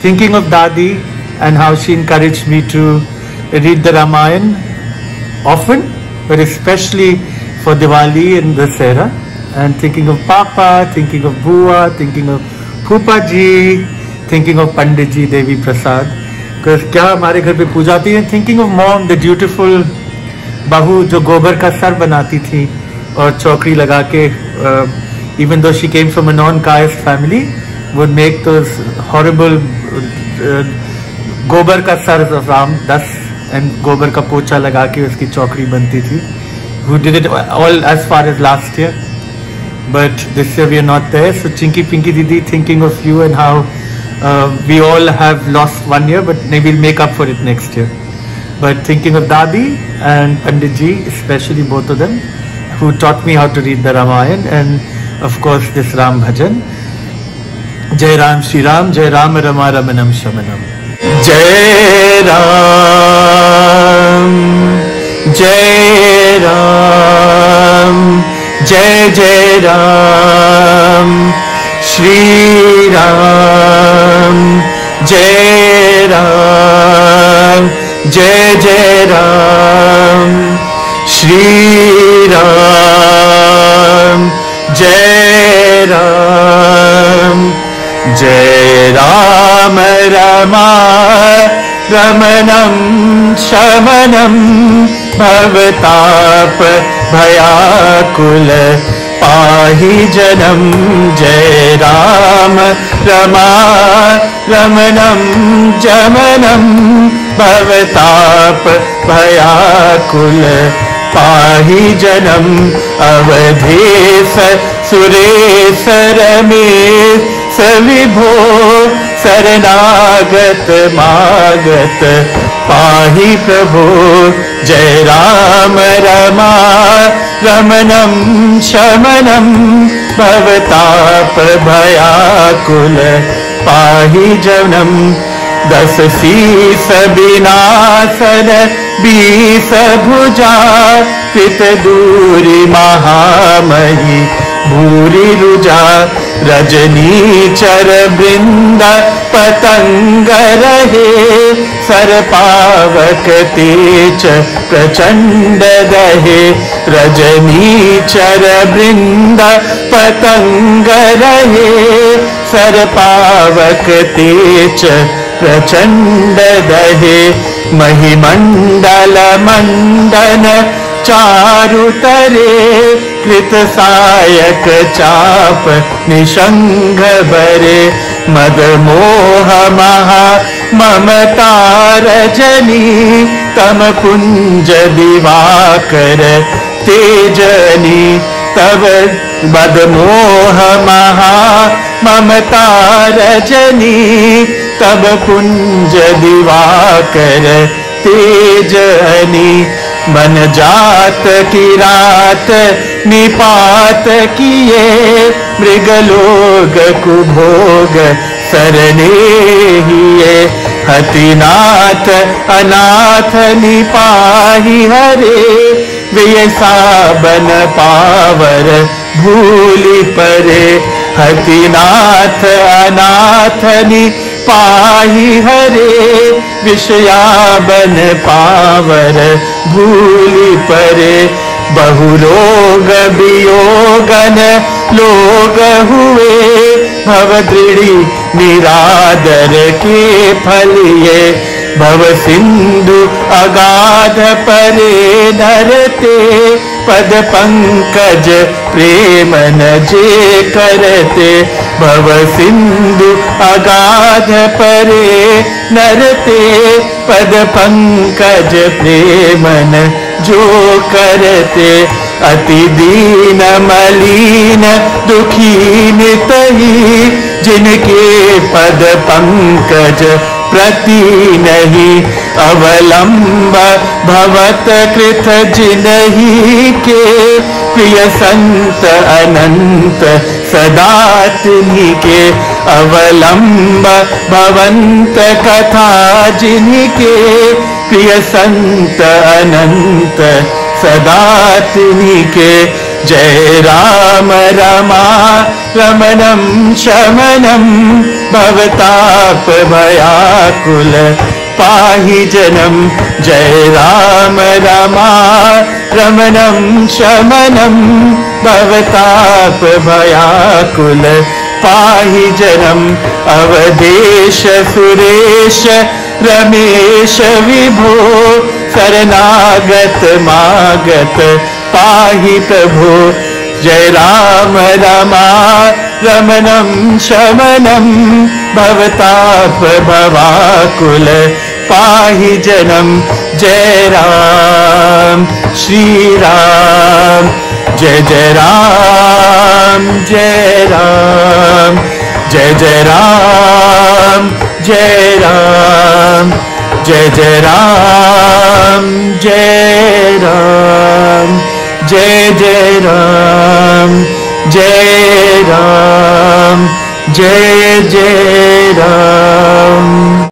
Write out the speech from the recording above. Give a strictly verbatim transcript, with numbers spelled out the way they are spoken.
thinking of Dadi and how she encouraged me to read the Ramayana often, but especially for Diwali and Dussehra, and thinking of Papa, thinking of Bua, thinking of Phupa ji, thinking of Pandit ji, Devi Prasad, because क्या हमारे घर pay पूजा होती है. Thinking of mom, the beautiful बहू जो गोबर का सर बनाती थी और चौकड़ी लगा के, uh, even though she came from a non-caste family, would make those horrible uh, गोबर का सर of Ram Das and गोबर का पोछा लगा के उसकी चौकड़ी बनती थी. Who did it all as far as last year, but this year we are not there. So Chinky Pinky Didi, thinking of you and how uh, we all have lost one year, but maybe we'll make up for it next year. But thinking of Dadi and Pandit ji, especially both of them, who taught me how to read the Ramayana, and of course this Ram Bhajan. Jai Ram Shri Ram, Jai Ram Rama Ramanam Shamanam. Jai Ram, Jai Ram, Jai Jai Ram, Shri Ram, Jai Ram, Jai Jai Ram, Shri Ram, Jai Ram, Jai Ram Rama Ramanam Shamanam Bhavatap Bhayakul Pahi Janam. Jai Ram Rama Ramanam Jamanam Bhavatap Bhayakul Pahi Janam. Avadhes Suresh Ramesh Savibho Saranagat Magat Pahi Prabhu. Jai Ram Rama Ramanam Shamanam Bhavatap Bhayakul Pahi Janam. दस शीस विनाशन बीस भुजा कृत दूरी महामही भूरी रुजा. रजनी चर वृंद पतंग रहे सर पावक तेज प्रचंड दहे. रजनी चर वृंद पतंग रहे सर पावक तेज प्रचंड दहे. महिमंडल मंडन चारु तरे कृत सायक चाप निशंग बरे. मद मोह महा ममता रजनी तम पुंज दिवाकर तेजनी. तब मद मोह महा ममता रजनी तब पुंज दिवाकर तेजनी. मन जात की रात निपात किए मृगलोक कुभोग सरने हिए. हतिनाथ अनाथ निपाहि हरे वे साबन पावर भूलि परे. हतिनाथ अनाथ निपाहि हरे विषयाबन पावर भूलि परे. बहुरोग वियोगन लोग हुए भव दृढ़ी निरादर के फलिए. भव सिंधु अगाध परे धरते पद पंकज प्रेम न जे करते. भव सिंधु अगाध परे नरते पद पंकज प्रेम न जो करते. अति दीन मलीन दुखी नितही जिनके पद पंकज प्रति नहीं. अवलंब भवत कृत जिनहि के प्रिय संत अनंत सदा तिन्हि के. अवलंब भवंत कथा जिन्हि के प्रिय संत अनंत सदा तिन्हि के. जय राम रमा रमणं शमनं भवताप भयाकुल पाहि जनं। जय राम रमा रमणं शमनं भवताप भयाकुल पाहि जनं। अवधेश सुरेश रमेश विभो शरणागत मागत पाहि प्रभो। जय राम रमा रमणं शमनं भवताप भवाकुल पाहि जनं। जय राम श्री राम जय जय राम जय राम जय जय राम जय राम जय जय राम जय राम जय जय राम जय राम जय जय